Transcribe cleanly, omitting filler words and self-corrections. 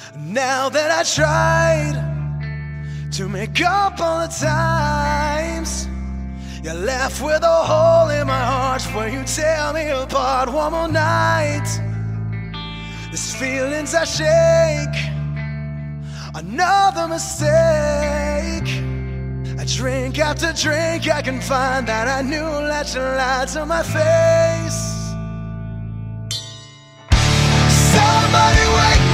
Now that I tried to make up all the times you're left with a hole in my heart where you tear me apart. One more night, these feelings I shake. Another mistake. I drink after drink, I can find that I knew that you lied to my face. Somebody wake me